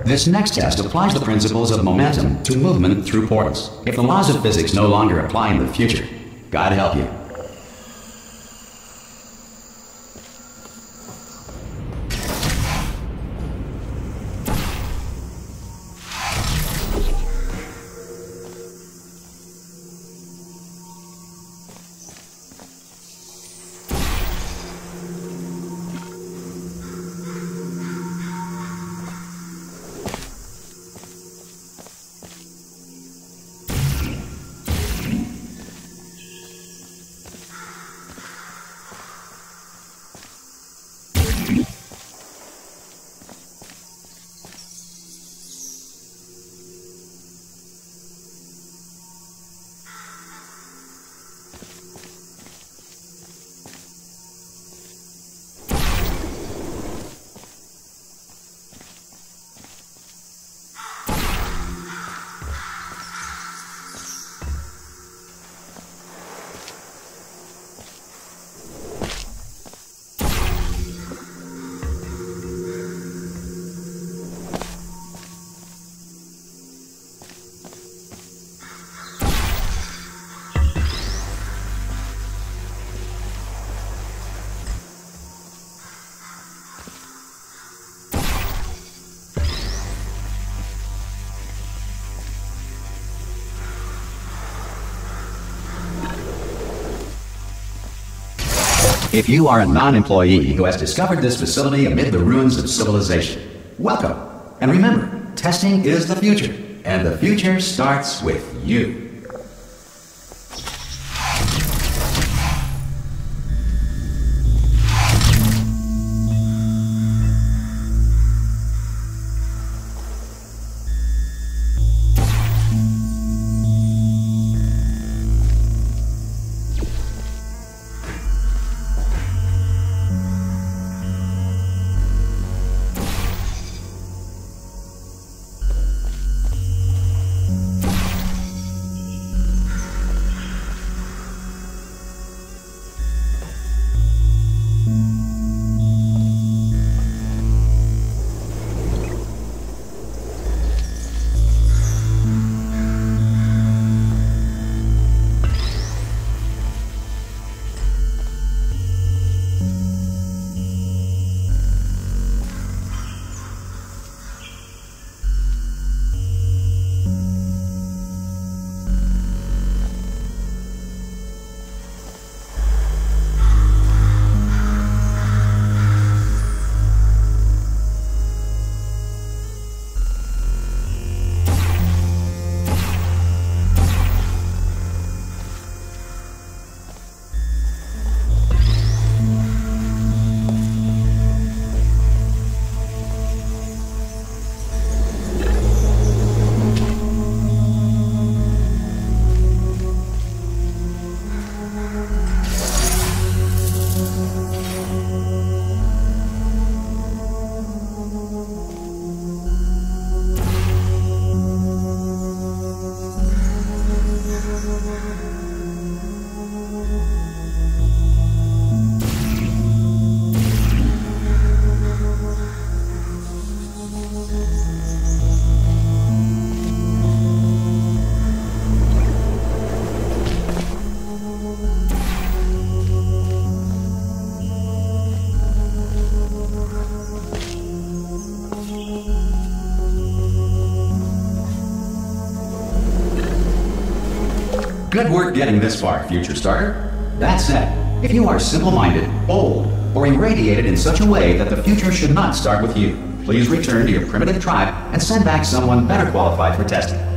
This next test applies the principles of momentum to movement through portals. If the laws of physics no longer apply in the future, God help you. If you are a non-employee who has discovered this facility amid the ruins of civilization, welcome. And remember, testing is the future, and the future starts with you. Good work getting this far, Future Starter. That said, if you are simple-minded, bold, or irradiated in such a way that the future should not start with you, please return to your primitive tribe and send back someone better qualified for testing.